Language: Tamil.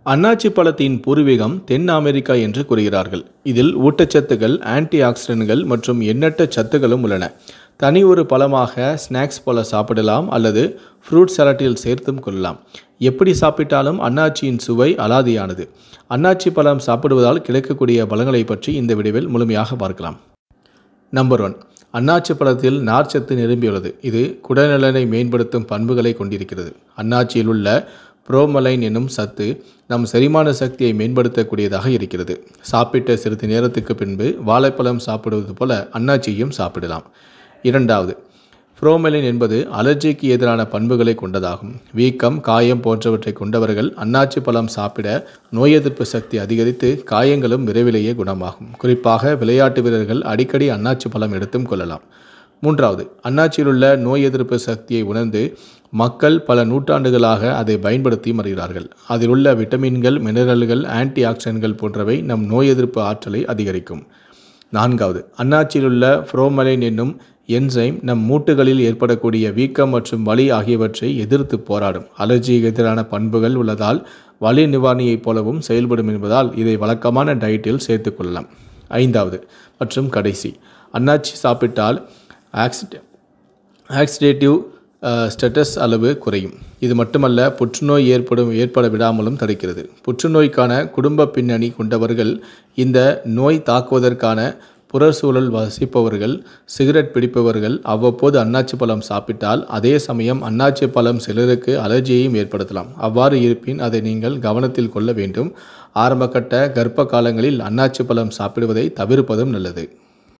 அன்னாச்சி பழத்தின் பூர்வீகம் தென் அமெரிக்கா என்று கூறுகிறார்கள். இதில் ஊட்டச்சத்துக்கள், ஆன்டி ஆக்சிடென்ட்கள் மற்றும் எண்ணற்ற சத்துக்களும் உள்ளன. தனி ஒரு பழமாக ஸ்நாக்ஸ் போல சாப்பிடலாம் அல்லது ஃப்ரூட் சலாட்டில் சேர்த்தும் கொள்ளலாம். எப்படி சாப்பிட்டாலும் அன்னாச்சியின் சுவை அலாதியானது. அன்னாச்சி பழம் சாப்பிடுவதால் கிடைக்கக்கூடிய பலன்களை பற்றி இந்த வீடியோவில் முழுமையாக பார்க்கலாம். நம்பர் 1. அன்னாச்சி பழத்தில் நார்ச்சத்து நிரம்பியுள்ளது. இது குடல்நலனை மேம்படுத்தும் பண்புகளை கொண்டிருக்கிறது. அன்னாச்சியில் உள்ள புரோமலைன் என்னும் சத்து நம் செரிமான சக்தியை மேம்படுத்தக்கூடியதாக இருக்கிறது. சாப்பிட்ட சிறிது நேரத்துக்கு பின்பு வாழைப்பழம் சாப்பிடுவது போல அன்னாச்சியும் சாப்பிடலாம். 2. புரோமலைன் என்பது அலர்ஜிக்கு எதிரான பண்புகளை கொண்டதாகும். வீக்கம், காயம் போன்றவற்றை கொண்டவர்கள் அன்னாச்சி பழம் சாப்பிட நோய் எதிர்ப்பு சக்தி அதிகரித்து காயங்களும் விரைவிலேயே குணமாகும். குறிப்பாக விளையாட்டு வீரர்கள் அடிக்கடி அன்னாச்சி பழம் எடுத்தும் கொள்ளலாம். 3. அன்னாச்சியில் உள்ள நோய் எதிர்ப்பு சக்தியை உணர்ந்து மக்கள் பல நூற்றாண்டுகளாக அதை பயன்படுத்தி வருகிறார்கள். அதில் உள்ள விட்டமின்கள், மினரல்கள், ஆன்டி ஆக்சிடென்ட்கள் போன்றவை நம் நோய் எதிர்ப்பு ஆற்றலை அதிகரிக்கும். 4. அன்னாச்சியில் உள்ள புரோமலைன் என்னும் என்சைம் நம் மூட்டுகளில் ஏற்படக்கூடிய வீக்கம் மற்றும் வலி ஆகியவற்றை எதிர்த்து போராடும். அலர்ஜிக்கு எதிரான பண்புகள் உள்ளதால் வலி நிவாரணியைப் போலவும் செயல்படும் என்பதால் இதை வழக்கமான டயட்டில் சேர்த்துக்கொள்ளலாம். 5. மற்றும் கடைசி, அன்னாச்சி சாப்பிட்டால் ஆக்சிடேட்டிவ் ஸ்டேட்டஸ் அளவு குறையும். இது மட்டுமல்ல, புற்றுநோய் ஏற்பட விடாமலும் தடுக்கிறது. புற்றுநோய்க்கான குடும்ப பின்னணி கொண்டவர்கள், இந்த நோய் தாக்குவதற்கான புறச்சூழல் வசிப்பவர்கள், சிகரெட் பிடிப்பவர்கள் அவ்வப்போது அன்னாச்சி பழம் சாப்பிட்டால் அதே சமயம் அன்னாச்சி பழம் சிலருக்கு அலர்ஜியையும் ஏற்படுத்தலாம். அவ்வாறு இருப்பின் அதை நீங்கள் கவனத்தில் கொள்ள வேண்டும். ஆரம்பகட்ட கர்ப்ப காலங்களில் அன்னாச்சி பழம் சாப்பிடுவதை தவிர்ப்பதும் நல்லது.